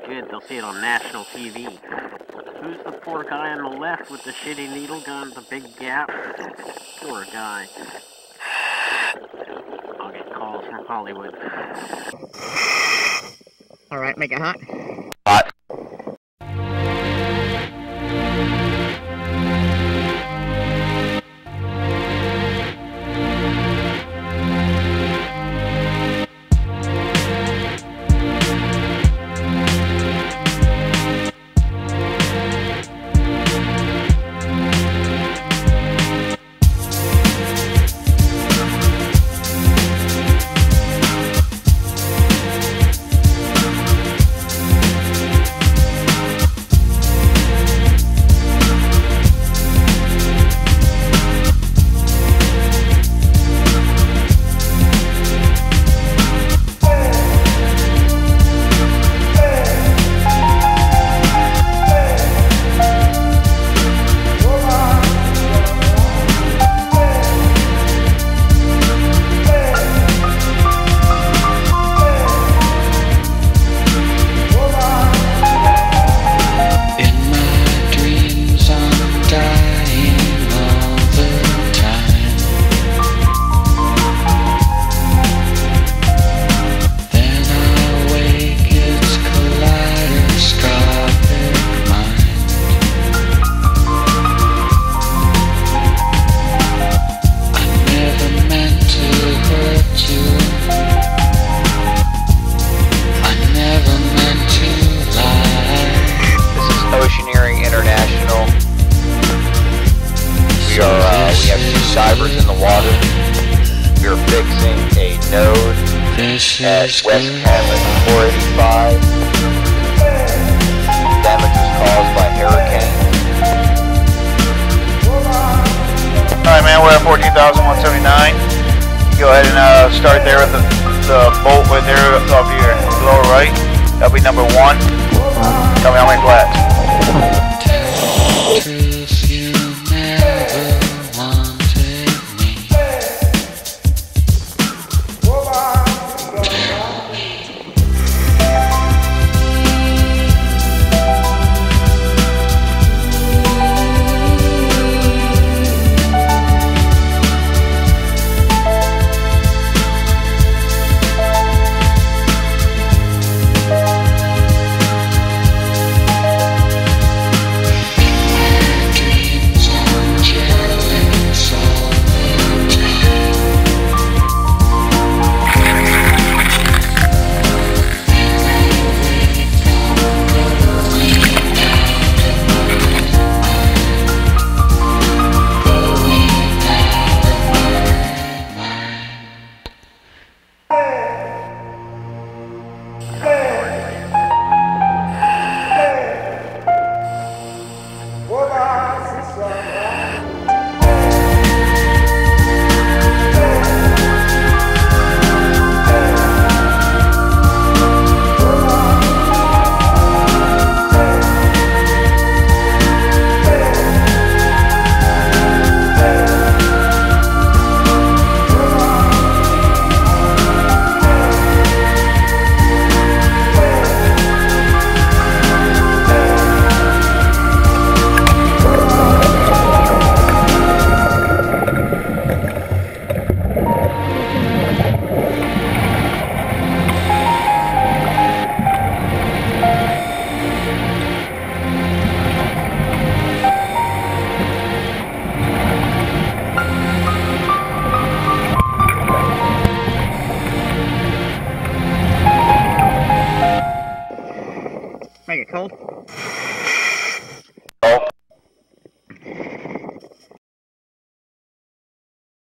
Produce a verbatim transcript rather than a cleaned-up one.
good. They'll see it on national T V. Who's the poor guy on the left with the shitty needle gun, the big gap? Poor guy. I'll get calls from Hollywood. Alright, make it hot. Hot. Cybers in the water. We're fixing a node at West Campus four eighty-five. Damage was caused by hurricane. Alright man, we're at fourteen thousand one seventy-nine. You go ahead and uh, start there with the, the bolt right there off your lower right. That'll be number one. Tell me how many flats. Make it cold.